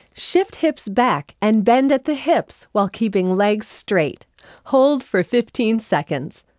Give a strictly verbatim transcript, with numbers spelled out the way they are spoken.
Shift hips back and bend at the hips while keeping legs straight. Hold for fifteen seconds.